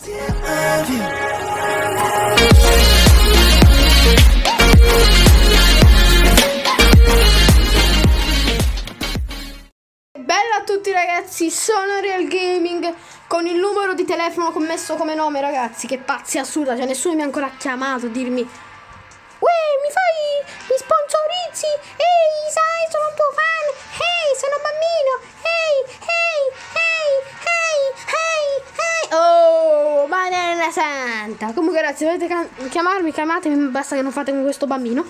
Bella a tutti ragazzi, sono Real Gaming con il numero di telefono commesso come nome, ragazzi. Che pazzi assurda, cioè nessuno mi ha ancora chiamato a dirmi mi sponsorizzi? Ehi, sai, sono un tuo fan. Ehi, sono un bambino. Ehi. Oh, Madonna Santa. Comunque ragazzi, volete chiamarmi, chiamatemi, basta che non fate come questo bambino.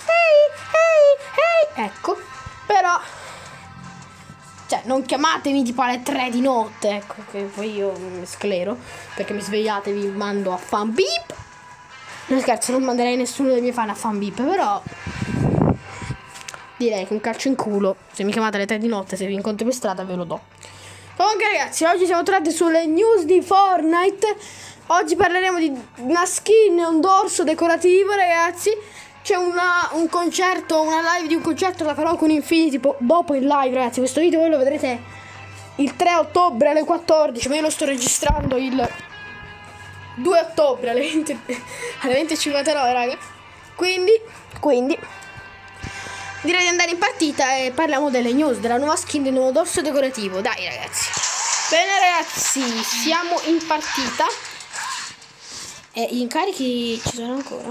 Ehi. Ecco, però cioè non chiamatemi tipo alle 3 di notte, ecco, che poi io mi sclero, perché mi svegliate e vi mando a fan beep. Non scherzo, non manderei nessuno dei miei fan a fan beep, però direi che un calcio in culo, se mi chiamate alle 3 di notte, se vi incontro per strada ve lo do. Comunque ragazzi, oggi siamo tornati sulle news di Fortnite. Oggi parleremo di una skin e un dorso decorativo, ragazzi. C'è un concerto, una live di un concerto, la farò con Infinity dopo il live, ragazzi. Questo video voi lo vedrete il 3 ottobre alle 14, ma io lo sto registrando il 2 ottobre alle 20:59, raga. Quindi direi di andare in partita e parliamo delle news, della nuova skin, del nuovo dorso decorativo. Dai ragazzi. Bene ragazzi, siamo in partita. E gli incarichi ci sono ancora?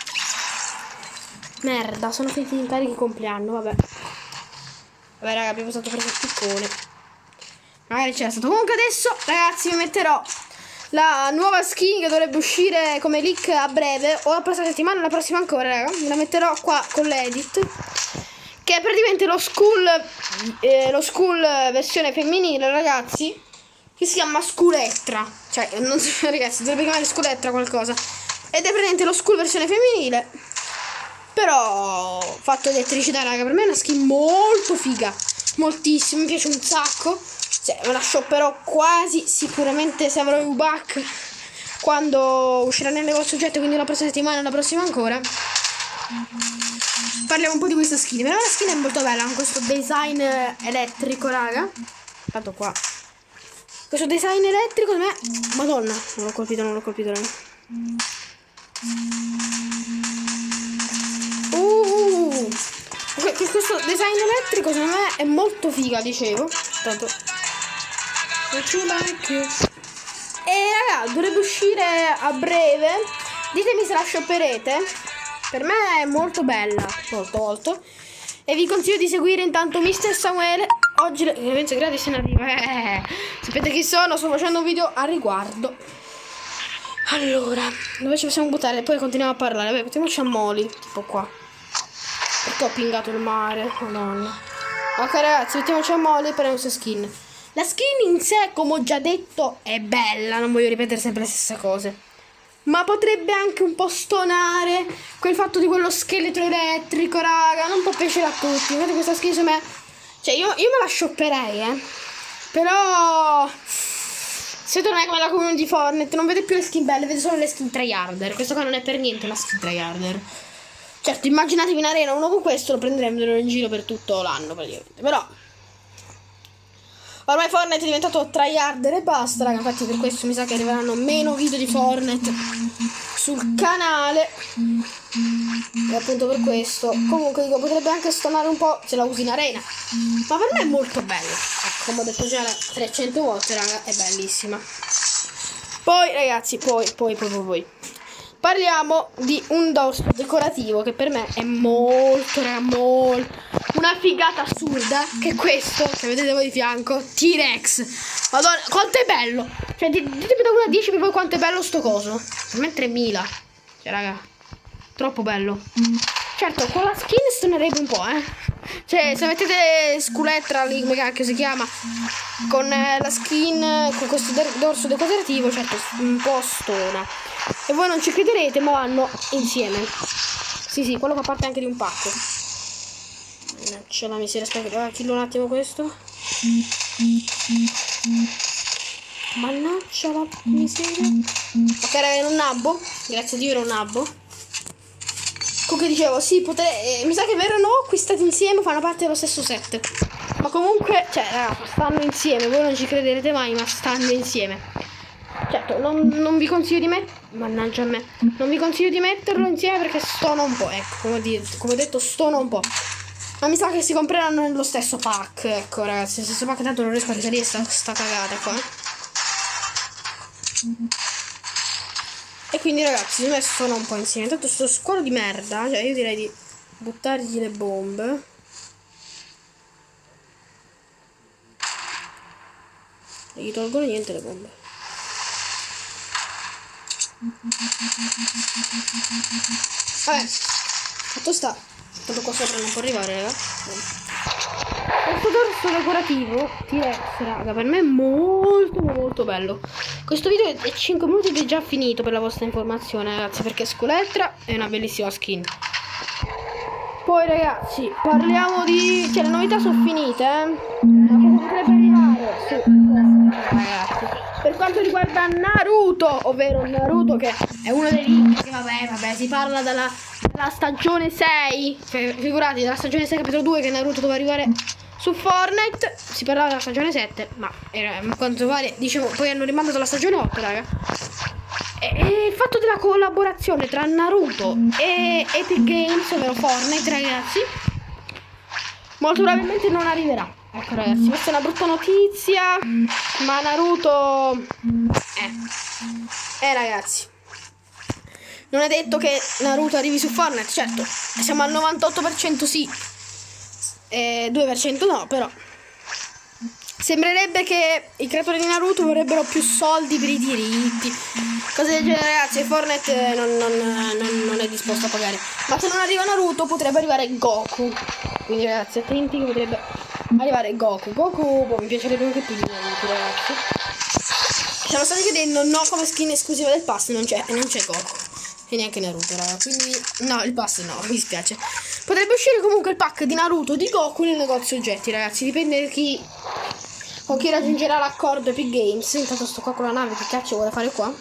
Merda, sono finiti gli incarichi compleanno, vabbè. Vabbè raga, abbiamo usato preso il piccone. Magari c'era stato. Comunque adesso ragazzi vi metterò la nuova skin che dovrebbe uscire come leak a breve, o la prossima settimana o la prossima ancora, raga. La metterò qua con l'edit, che è praticamente lo school versione femminile, ragazzi, che si chiama Sculettra. Cioè, non so, ragazzi, dovrebbe chiamare Sculettra qualcosa. Ed è praticamente lo school versione femminile, però fatto elettricità, raga. Per me è una skin molto figa, moltissimo, mi piace un sacco. Cioè, me la shopperò quasi sicuramente se avrò un back quando uscirà nel negozio oggetto, quindi la prossima settimana e la prossima ancora. Parliamo un po' di questa skin. Però la skin è molto bella, con questo design elettrico, raga. Tanto qua questo design elettrico, secondo me, madonna, non l'ho colpito, raga. Questo design elettrico secondo me è molto figa, dicevo. Tanto e raga, dovrebbe uscire a breve. Ditemi se la shopperete. Per me è molto bella, molto. E vi consiglio di seguire intanto Mister Samuele. Oggi l'evento gratis in arriva. Sapete chi sono? Sto facendo un video a riguardo. Allora, dove ci possiamo buttare? Poi continuiamo a parlare. Vabbè, mettiamoci a Moli, tipo qua, perché ho pingato il mare, madonna. Ok ragazzi, mettiamoci a Moli per la nostra skin. La skin in sé, come ho già detto, è bella, non voglio ripetere sempre le stesse cose, ma potrebbe anche un po' stonare quel fatto di quello scheletro elettrico, raga. Non può piacere a tutti. Infatti questa skin secondo me, cioè io me la shopperei, però se tornai come la community Fortnite non vede più le skin belle, vede solo le skin tryharder. Questo qua non è per niente una skin tryharder. Certo, immaginatevi in arena uno con questo, lo prenderemo in giro per tutto l'anno praticamente. Però ormai Fortnite è diventato tryharder e basta, raga. Infatti per questo mi sa che arriveranno meno video di Fortnite sul canale. E appunto per questo. Comunque dico, potrebbe anche stonare un po' se la usi in arena, ma per me è molto bella. Ecco, come ho detto già 300 volte, raga, è bellissima. Poi ragazzi, poi parliamo di un dorso decorativo che per me è molto, raga, una figata assurda, che è questo che vedete voi di fianco, T-Rex. Madonna, quanto è bello. Cioè, ditemi da 1 a 10 per voi quanto è bello sto coso. Per me è 3000. Cioè, raga, troppo bello. Certo, con la skin stonerebbe un po', Cioè, se mettete Sculettra lì, come cacchio si chiama, con la skin, con questo dorso decorativo, certo, un po' stona. E voi non ci crederete, ma vanno insieme. Sì, quello fa parte anche di un pacco. Mannaggia la miseria, aspetta, killo un attimo questo. Mannaggia la miseria. Ok, raga, era un nabbo. Grazie a Dio era un nabbo. Comunque dicevo, sì, mi sa che verranno acquistati insieme, fanno parte dello stesso set. Ma comunque, cioè, raga, stanno insieme. Voi non ci crederete mai, ma stanno insieme. Certo, certo, non vi consiglio di mannaggia a me. Non vi consiglio di metterlo insieme perché stona un po'. Ecco, come ho detto, stona un po'. Ma mi sa che si compreranno nello stesso pack. Ecco, ragazzi, nello stesso pack, tanto non riesco a risalire sta cagata qua. E quindi, ragazzi, secondo me stona un po' insieme. Tanto sto squalo di merda. Cioè, io direi di buttargli le bombe. E gli tolgono niente le bombe. Vabbè, fatto sta. Tanto qua sopra non può arrivare, raga. Questo dorso decorativo T-Rex, raga, per me è molto bello. Questo video è 5 minuti ed è già finito, per la vostra informazione, ragazzi, perché Scoletra è una bellissima skin. Poi, ragazzi, parliamo di... cioè, le novità sono finite, ma cosa potrebbe arrivare? Sì, ragazzi, per quanto riguarda Naruto, ovvero Naruto, che è uno dei link, che vabbè, si parla dalla stagione 6, figurati, dalla stagione 6 capitolo 2 che Naruto doveva arrivare su Fortnite. Si parlava della stagione 7, ma era, a quanto pare, dicevo, poi hanno rimandato la stagione 8, raga. E il fatto della collaborazione tra Naruto e Epic Games, ovvero Fortnite, ragazzi, molto probabilmente non arriverà. Ecco, ragazzi, questa è una brutta notizia, ma Naruto ragazzi, non è detto che Naruto arrivi su Fortnite. Certo, siamo al 98% sì, 2% no, però sembrerebbe che i creatori di Naruto vorrebbero più soldi per i diritti, cose del genere, ragazzi. Fortnite non è disposto a pagare. Ma se non arriva Naruto potrebbe arrivare Goku. Quindi, ragazzi, attenti che potrebbe arrivare Goku. Goku mi piacerebbe anche più di Naruto, ragazzi. Stiamo stati chiedendo, no, come skin esclusiva del pass non c'è Goku. E neanche Naruto, raga. Quindi no, il pass no, mi dispiace. Potrebbe uscire comunque il pack di Naruto, di Goku nel negozio oggetti, ragazzi. Dipende con chi raggiungerà l'accordo Epic Games. Intanto sto qua con la nave, che cacchio vuole fare qua?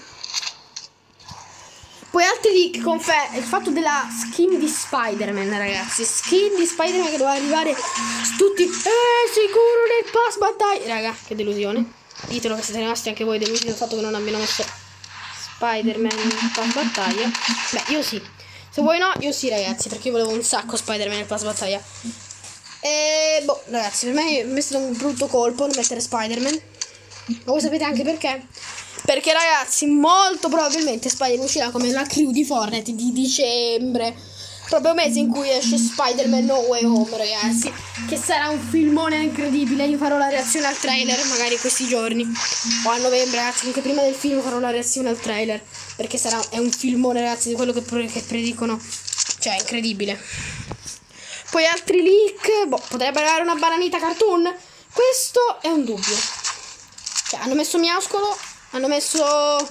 Poi altri leak il fatto della skin di Spider-Man, ragazzi. Skin di Spider-Man che doveva arrivare tutti. Sicuro nel pass battaglia. Raga, che delusione. Ditelo che siete rimasti anche voi delusi dal fatto che non abbiano messo Spider-Man nel pass battaglia. Beh, io sì. Se vuoi no, io sì, ragazzi, perché io volevo un sacco Spider-Man nel pass battaglia. E boh, ragazzi, per me è stato un brutto colpo non mettere Spider-Man. Ma voi sapete anche perché? Perché, ragazzi, molto probabilmente Spider-Man uscirà come la crew di Fortnite di dicembre, proprio mese in cui esce Spider-Man No Way Home, ragazzi, che sarà un filmone incredibile. Io farò la reazione al trailer magari questi giorni o a novembre, ragazzi. Comunque prima del film farò la reazione al trailer, perché è un filmone, ragazzi, di quello che predicono. Cioè, incredibile. Poi altri leak, boh, potrebbe arrivare una bananita cartoon. Questo è un dubbio. Cioè, hanno messo Miascolo, hanno messo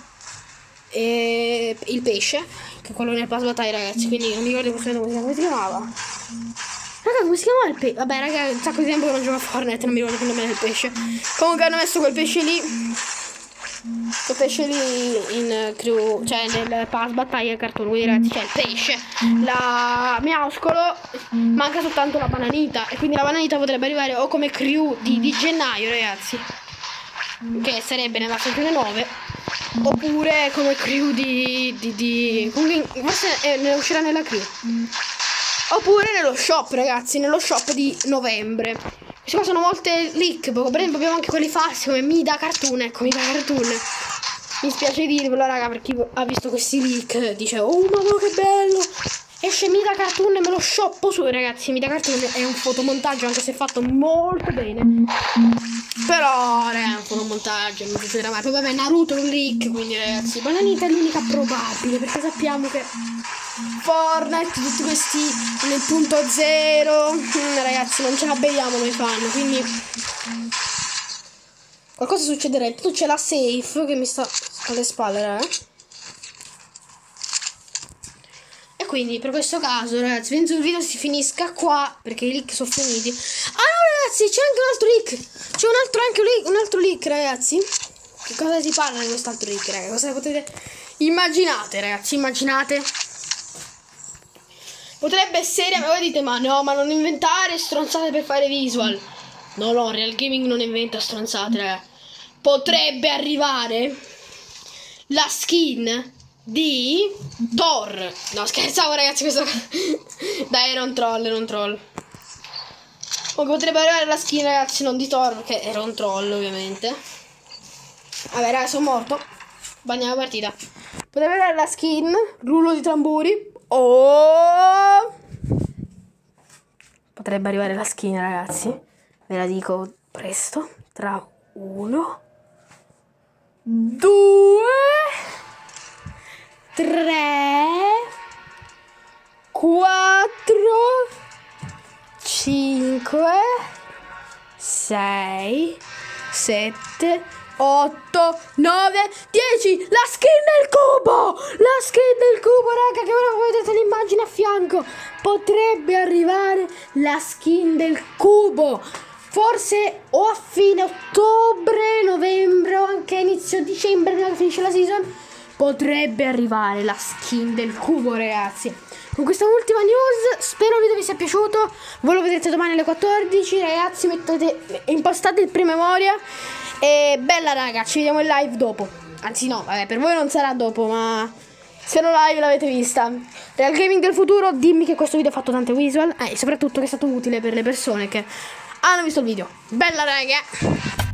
il pesce, che è quello nel pass battaglia, ragazzi. Quindi non mi ricordo come si chiamava. Raga, come si chiamava il pesce? Vabbè, raga, un sacco di tempo che non gioco a Fortnite, non mi ricordo più il nome del pesce. Comunque hanno messo quel pesce lì. Quel pesce lì in crew, cioè nel pass battaglia cartoon. Quindi, ragazzi, c'è il pesce, la Miascolo, manca soltanto la bananita. E quindi la bananita potrebbe arrivare o come crew di gennaio, ragazzi, che sarebbe nella stagione 9, oppure come crew comunque forse uscirà nella crew, oppure nello shop, ragazzi, nello shop di novembre. Queste qua sono molte leak. Per esempio abbiamo anche quelli falsi come Mida Cartoon. Ecco, Mida Cartoon, mi spiace dirvelo, raga, per chi ha visto questi leak dice: oh mamma che bello, esce Mida Cartoon e me lo shoppo su. Ragazzi, Mida Cartoon è un fotomontaggio, anche se fatto molto bene, però è un fotomontaggio, non succederà mai. Poi vabbè, Naruto è un leak, quindi, ragazzi, bananita è l'unica probabile, perché sappiamo che Fortnite, tutti questi nel punto zero, ragazzi, non ce la beviamo noi fan, quindi qualcosa succederà. Intanto c'è la safe che mi sta alle spalle, raga. E quindi per questo caso, ragazzi, penso il video si finisca qua, perché i leak sono finiti. Ah no, ragazzi, c'è anche un altro leak. C'è un altro leak, ragazzi. Che cosa si parla di quest'altro leak, ragazzi? Cosa potete immaginate, ragazzi? Immaginate. Potrebbe essere, voi dite, ma no, ma non inventare stronzate per fare visual. No, Real Gaming non inventa stronzate, ragazzi. Potrebbe arrivare la skin di Thor. No, scherzavo ragazzi, questo dai, era un troll, era un troll. O potrebbe arrivare la skin, ragazzi, non di Thor, perché era un troll ovviamente. Vabbè ragazzi, sono morto. Bagniamo la partita. Potrebbe arrivare la skin, rullo di tamburi. Oh, potrebbe arrivare la skin, ragazzi. Ve la dico presto. Tra 1, 2, 3, 4, 5, 6, 7, 8, 9, 10. La skin del cubo! La skin del cubo, raga, che ora vedete l'immagine a fianco. Potrebbe arrivare la skin del cubo. Forse o a fine ottobre, novembre o anche a inizio dicembre, prima che finisce la season, potrebbe arrivare la skin del cubo, ragazzi. Con questa ultima news, spero il video vi sia piaciuto. Voi lo vedrete domani alle 14, ragazzi. Impostate il promemoria. E bella raga, ci vediamo in live dopo. Anzi no, vabbè, per voi non sarà dopo, ma se no live l'avete vista. Real Gaming del futuro, dimmi che questo video ha fatto tante visual e soprattutto che è stato utile per le persone che hanno visto il video. Bella raga.